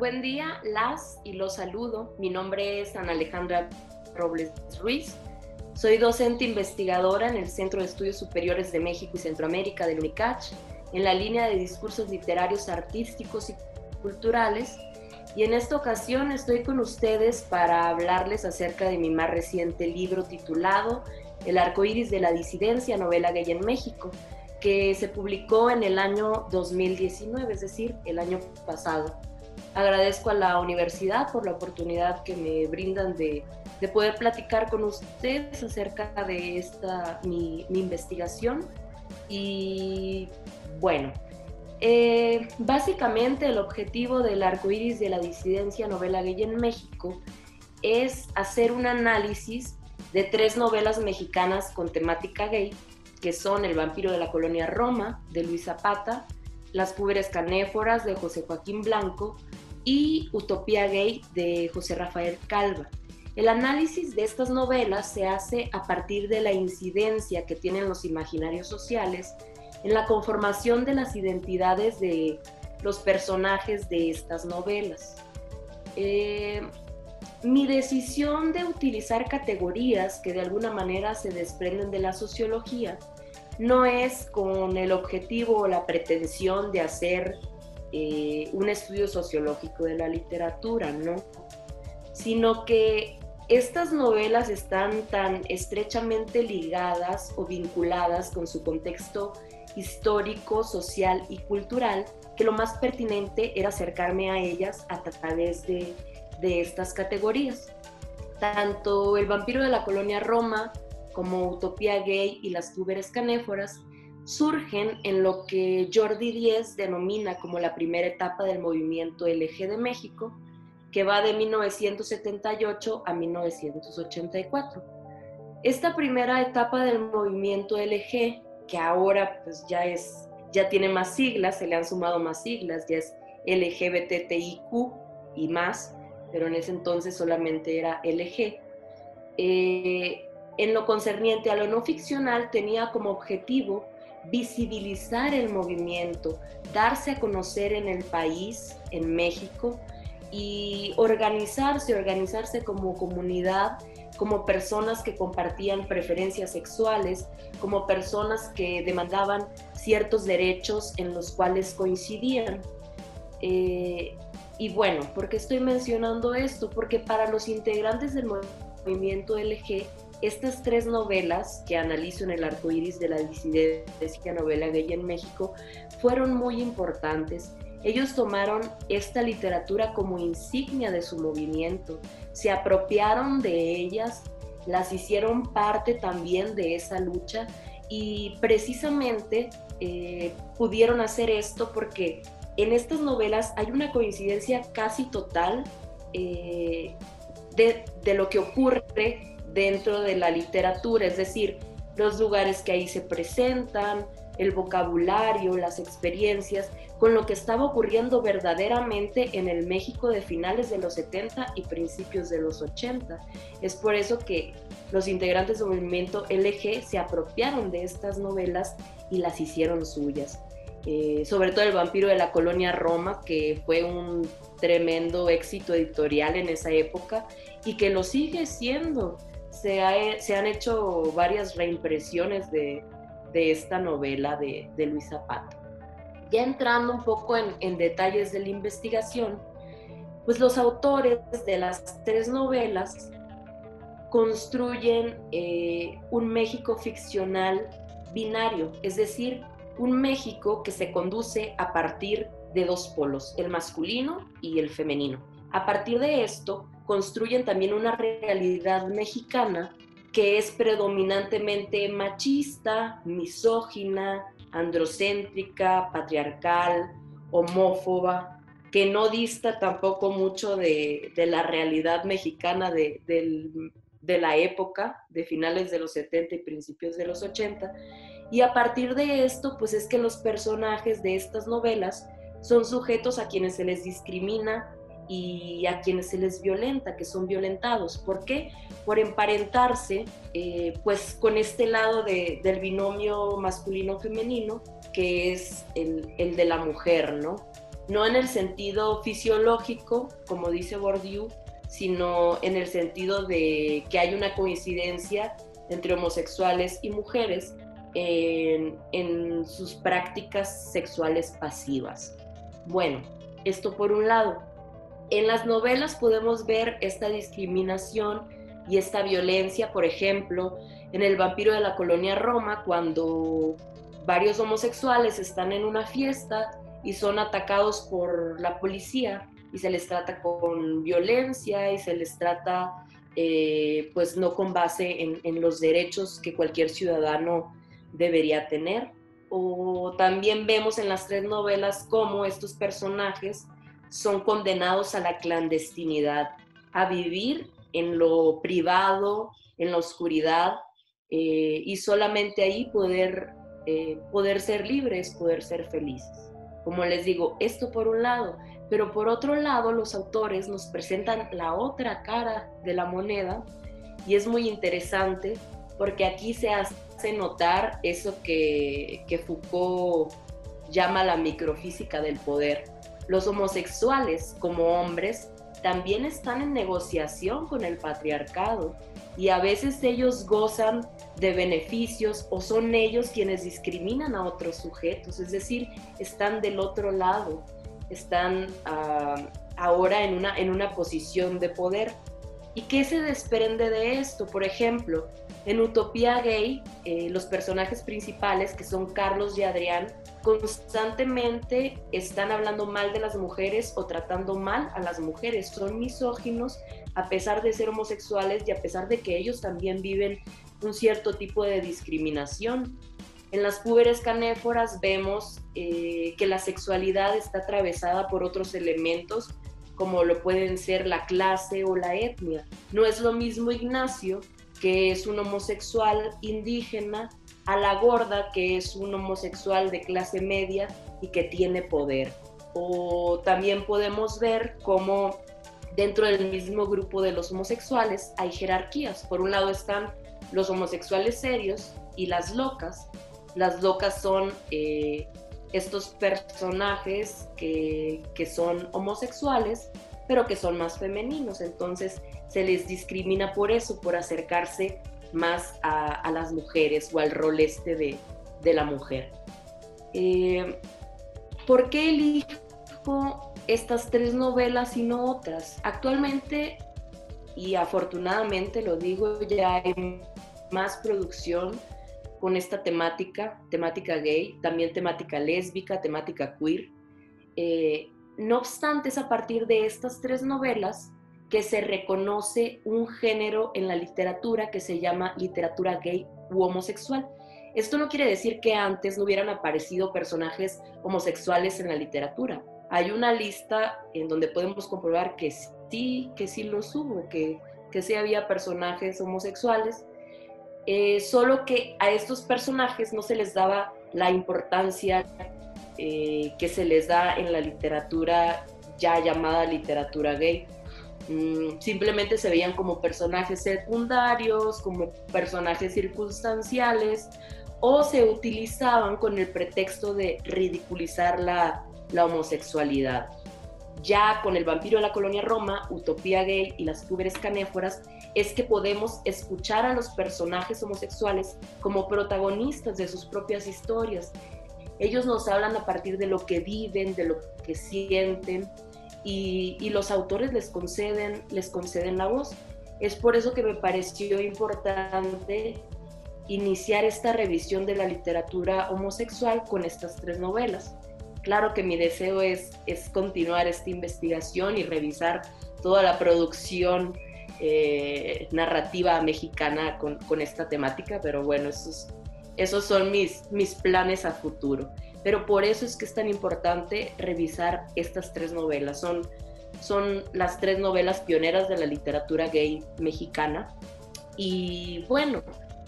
buen día, las y los saludo. Mi nombre es Ana Alejandra Robles Ruiz. Soy docente investigadora en el Centro de Estudios Superiores de México y Centroamérica del UNICACH, en la línea de discursos literarios, artísticos y culturales. Y en esta ocasión estoy con ustedes para hablarles acerca de mi más reciente libro titulado El arcoíris de la disidencia, novela gay en México, que se publicó en el año 2019, es decir, el año pasado. Agradezco a la universidad por la oportunidad que me brindan de poder platicar con ustedes acerca de mi investigación. Y bueno, básicamente el objetivo del arcoíris de la disidencia, novela gay en México, es hacer un análisis de 3 novelas mexicanas con temática gay, que son El vampiro de la colonia Roma, de Luis Zapata, Las púberes canéforas, de José Joaquín Blanco, y Utopía gay, de José Rafael Calva. El análisis de estas novelas se hace a partir de la incidencia que tienen los imaginarios sociales en la conformación de las identidades de los personajes de estas novelas. Mi decisión de utilizar categorías que de alguna manera se desprenden de la sociología no es con el objetivo o la pretensión de hacer un estudio sociológico de la literatura, ¿no? Sino que estas novelas están tan estrechamente ligadas o vinculadas con su contexto histórico, social y cultural, que lo más pertinente era acercarme a ellas a través de estas categorías. Tanto El vampiro de la colonia Roma como Utopía gay y Las púberes canéforas surgen en lo que Jordi Díez denomina como la primera etapa del movimiento LG de México, que va de 1978 a 1984. Esta primera etapa del movimiento LG, que ahora pues ya tiene más siglas, se le han sumado más siglas, ya es LGBTIQ y más, pero en ese entonces solamente era LG. En lo concerniente a lo no ficcional, tenía como objetivo visibilizar el movimiento, darse a conocer en el país, en México, y organizarse como comunidad, como personas que compartían preferencias sexuales, como personas que demandaban ciertos derechos en los cuales coincidían. Y bueno, ¿por qué estoy mencionando esto? Porque para los integrantes del movimiento LG, estas 3 novelas que analizo en El arcoíris de la disidencia, novela gay en México, fueron muy importantes. Ellos tomaron esta literatura como insignia de su movimiento, se apropiaron de ellas, las hicieron parte también de esa lucha y precisamente pudieron hacer esto porque en estas novelas hay una coincidencia casi total de lo que ocurre dentro de la literatura, es decir, los lugares que ahí se presentan, el vocabulario, las experiencias, con lo que estaba ocurriendo verdaderamente en el México de finales de los 70 y principios de los 80. Es por eso que los integrantes del movimiento LG se apropiaron de estas novelas y las hicieron suyas. Sobre todo El vampiro de la colonia Roma, que fue un tremendo éxito editorial en esa época y que lo sigue siendo. Se han hecho varias reimpresiones de esta novela de Luis Zapata. Ya entrando un poco en detalles de la investigación, pues los autores de las 3 novelas construyen un México ficcional binario, es decir, un México que se conduce a partir de 2 polos, el masculino y el femenino. A partir de esto, construyen también una realidad mexicana que es predominantemente machista, misógina, androcéntrica, patriarcal, homófoba, que no dista tampoco mucho de la realidad mexicana de la época, de finales de los 70 y principios de los 80. Y a partir de esto, pues es que los personajes de estas novelas son sujetos a quienes se les discrimina y a quienes se les violenta, que son violentados. ¿Por qué? Por emparentarse pues con este lado del binomio masculino-femenino, que es el de la mujer, ¿no? no en el sentido fisiológico, como dice Bourdieu, sino en el sentido de que hay una coincidencia entre homosexuales y mujeres en sus prácticas sexuales pasivas. Bueno, esto por un lado. En las novelas podemos ver esta discriminación y esta violencia, por ejemplo, en El vampiro de la colonia Roma, cuando varios homosexuales están en una fiesta y son atacados por la policía y se les trata con violencia y se les trata pues no con base en los derechos que cualquier ciudadano debería tener. O también vemos en las tres novelas cómo estos personajes son condenados a la clandestinidad, a vivir en lo privado, en la oscuridad, y solamente ahí poder ser libres, poder ser felices. Como les digo, esto por un lado, pero por otro lado los autores nos presentan la otra cara de la moneda y es muy interesante porque aquí se hace notar eso que Foucault llama la microfísica del poder. Los homosexuales como hombres también están en negociación con el patriarcado y a veces ellos gozan de beneficios o son ellos quienes discriminan a otros sujetos, es decir, están del otro lado, están ahora en una posición de poder. ¿Y qué se desprende de esto? Por ejemplo, en Utopía Gay, los personajes principales, que son Carlos y Adrián, constantemente están hablando mal de las mujeres o tratando mal a las mujeres. Son misóginos a pesar de ser homosexuales y a pesar de que ellos también viven un cierto tipo de discriminación. En Las púberes canéforas vemos que la sexualidad está atravesada por otros elementos como lo pueden ser la clase o la etnia. No es lo mismo Ignacio, que es un homosexual indígena, a la gorda, que es un homosexual de clase media y que tiene poder. O también podemos ver cómo dentro del mismo grupo de los homosexuales hay jerarquías. Por un lado están los homosexuales serios y las locas. Las locas son estos personajes que son homosexuales, pero que son más femeninos. Entonces se les discrimina por eso, por acercarse más a las mujeres o al rol de la mujer. ¿Por qué elijo estas tres novelas y no otras? Actualmente, y afortunadamente lo digo, ya hay más producción con esta temática gay, también temática lésbica, temática queer. No obstante, es a partir de estas tres novelas que se reconoce un género en la literatura que se llama literatura gay u homosexual. Esto no quiere decir que antes no hubieran aparecido personajes homosexuales en la literatura. Hay una lista en donde podemos comprobar que sí los hubo, que sí había personajes homosexuales, solo que a estos personajes no se les daba la importancia que se les da en la literatura ya llamada literatura gay. Simplemente se veían como personajes secundarios, como personajes circunstanciales, o se utilizaban con el pretexto de ridiculizar la homosexualidad. Ya con El vampiro de la colonia Roma, Utopía Gay y Las púberes canéforas es que podemos escuchar a los personajes homosexuales como protagonistas de sus propias historias. Ellos nos hablan a partir de lo que viven, de lo que sienten, y los autores les conceden la voz. Es por eso que me pareció importante iniciar esta revisión de la literatura homosexual con estas tres novelas. Claro que mi deseo es continuar esta investigación y revisar toda la producción narrativa mexicana con esta temática, pero bueno, esos son mis planes a futuro. Pero por eso es que es tan importante revisar estas tres novelas. Son las tres novelas pioneras de la literatura gay mexicana. Y bueno,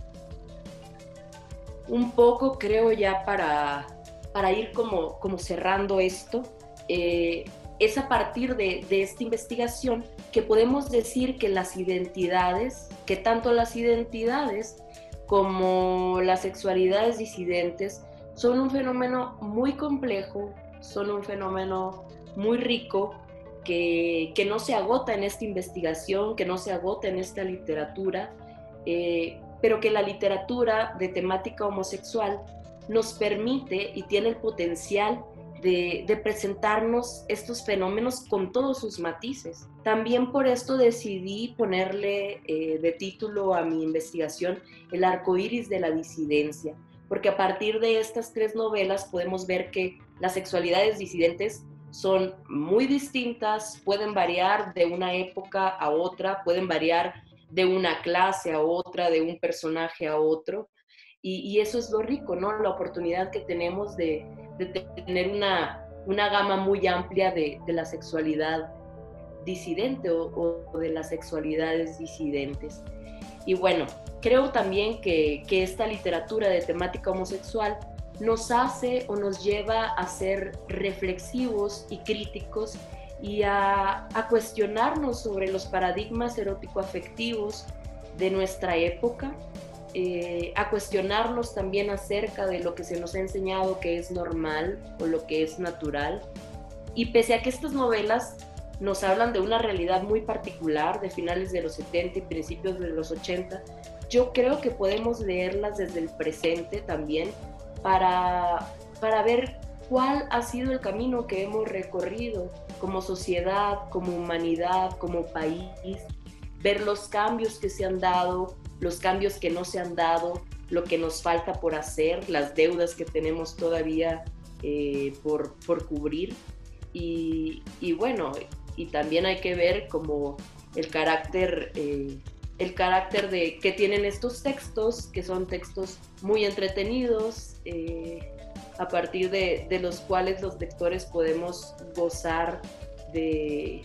un poco creo ya para ir como cerrando esto, es a partir de esta investigación que podemos decir que las identidades, que tanto las identidades como las sexualidades disidentes son un fenómeno muy complejo, son un fenómeno muy rico que no se agota en esta investigación, que no se agota en esta literatura, pero que la literatura de temática homosexual nos permite y tiene el potencial de presentarnos estos fenómenos con todos sus matices. También por esto decidí ponerle de título a mi investigación El arco iris de la disidencia, porque a partir de estas tres novelas podemos ver que las sexualidades disidentes son muy distintas, pueden variar de una época a otra, pueden variar de una clase a otra, de un personaje a otro, y eso es lo rico, ¿no? La oportunidad que tenemos de tener una gama muy amplia de la sexualidad disidente o de las sexualidades disidentes. Y bueno, creo también que esta literatura de temática homosexual nos hace o nos lleva a ser reflexivos y críticos y a cuestionarnos sobre los paradigmas erótico-afectivos de nuestra época, a cuestionarnos también acerca de lo que se nos ha enseñado que es normal o lo que es natural. Y pese a que estas novelas nos hablan de una realidad muy particular de finales de los 70 y principios de los 80, yo creo que podemos leerlas desde el presente también para ver cuál ha sido el camino que hemos recorrido como sociedad, como humanidad, como país, ver los cambios que se han dado, los cambios que no se han dado, lo que nos falta por hacer, las deudas que tenemos todavía por cubrir. Y bueno, y también hay que ver como el carácter de que tienen estos textos, que son textos muy entretenidos, a partir de los cuales los lectores podemos gozar de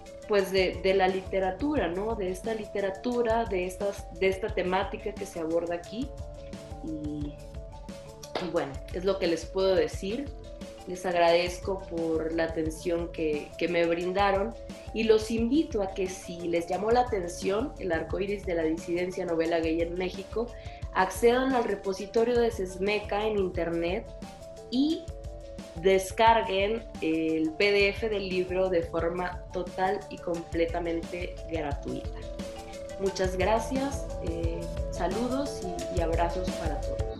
la literatura, ¿no? De esta literatura, de esta temática que se aborda aquí. Y bueno, es lo que les puedo decir. Les agradezco por la atención que me brindaron y los invito a que si les llamó la atención el arco iris de la disidencia novela gay en México, accedan al repositorio de SESMECA en internet y descarguen el PDF del libro de forma total y completamente gratuita. Muchas gracias, saludos y abrazos para todos.